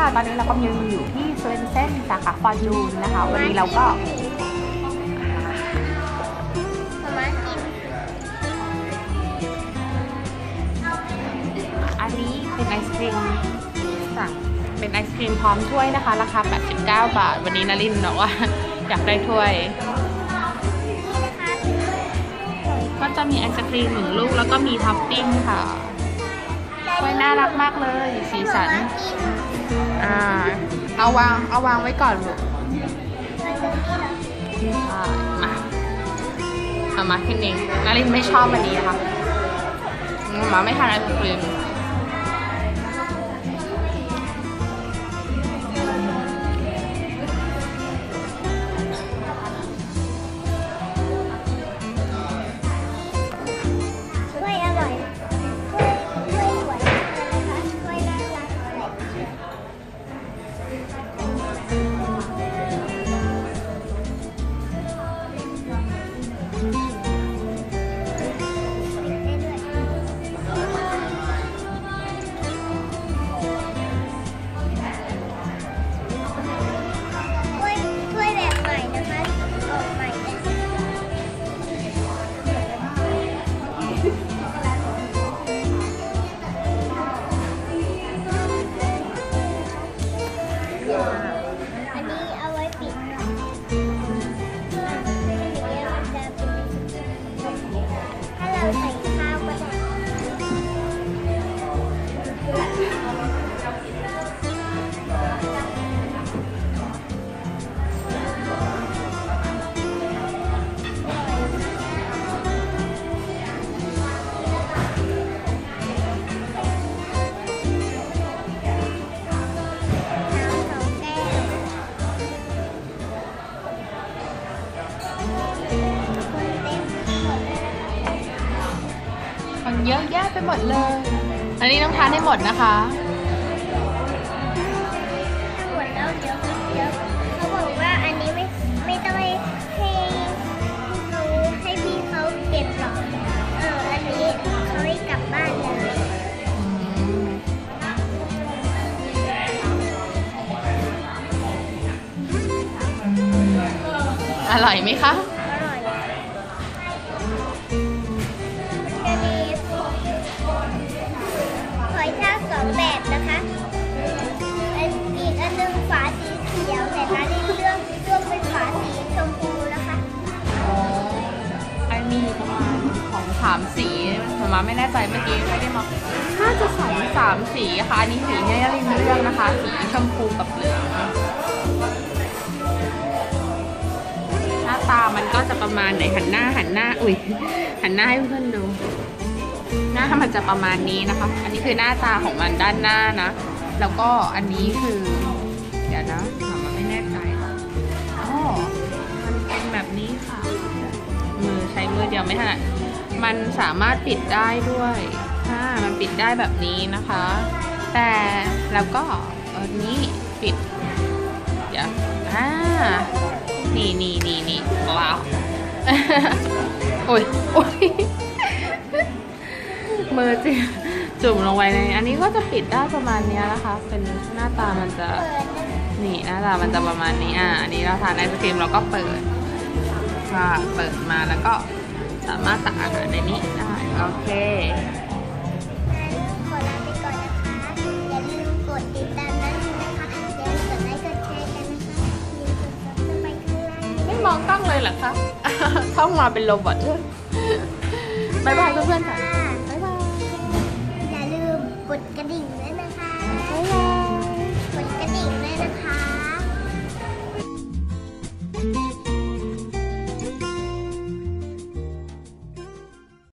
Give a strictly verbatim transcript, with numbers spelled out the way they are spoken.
ตอนนี้เราก็ยังอยู่ที่สเวนเซ่นสาขาฟอร์จูนนะคะวันนี้เราก็อันนี้เป็นไอศครีมสั่งเป็นไอศครีมพร้อมถ้วยนะคะราคาแปดสิบเก้าบาทวันนี้นลินบอกว่าอยากได้ถ้วยก็จะมีไอศครีมหนึ่งลูกแล้วก็มีท็อปปิ้งค่ะถ้วยน่ารักมากเลยสีสันอ่าเอาวางเอาวางไว้ก่อนลูกมาเอามาขึ้นเองนลินไม่ชอบอันนี้นะคะมาไม่ทานไอศครีมเยอะแยะไปหมดเลยอันนี้ต้องทานให้หมดนะคะถ้าหมดแล้วเดี๋ยวเดี๋ยวเขาบอกว่าอันนี้ไม่ไม่ต้องให้ให้เขาให้พี่เขาเก็บหรอกเอออันนี้เขาให้กลับบ้านเลยอร่อยไหมคะสองแบบนะคะอันอีกอันนึงฝาสีเขียวแต่ร้านนี้เลือกเลือกเป็นฝาสีชมพูนะคะอ๋ออันนี้ประมาณของสามสีแต่มาไม่แน่ใจเมื่อกี้ไม่ได้มองน่าจะสองสามสีค่ะอันนี้สีเนี่ยลินเลือกนะคะสีชมพูกับเหลืองหน้าตามันก็จะประมาณไหนหันหน้าหันหน้าอุ้ยหันหน้าให้เพื่อนดูหน้ามันจะประมาณนี้นะคะอันนี้คือหน้าตาของมันด้านหน้านะแล้วก็อันนี้คือเดี๋ยวนะมันไม่แน่ใจอ๋อมันเป็นแบบนี้ค่ะมือใช้มือเดียวไม่ถนัดมันสามารถปิดได้ด้วยอ่ามันปิดได้แบบนี้นะคะแต่แล้วก็อันนี้ปิดเดี๋ยวอ่านี่นี่นี่นี่ว้าวโอ้ยโอ้ยมือจิจุ่มลงไปในอันนี้ก็จะปิดได้ประมาณนี้นะคะเป็นหน้าตามันจะนี่หน้าตามันจะประมาณนี้อ่ะอันนี้เราทานไอศครีมเราก็เปิดค่ะเปิดมาแล้วก็สามารถตักอาหารในนี้ได้โอเคขอลาไปก่อนนะคะอย่าลืมกดติดตามนั้นนะคะอย่าลืมกดไลค์กดแชร์กันนะคะอย่าลืมกดซับสไครบ์ข้างล่างไม่มองกล้องเลยเหรอคะท่องมาเป็นโรบอทบ๊ายบายเพื่อนๆค่ะอย่าลืมกดกระดิ่งนะ